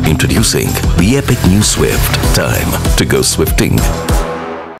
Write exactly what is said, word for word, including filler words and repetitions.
Introducing the epic new Swift. Time to go Swifting.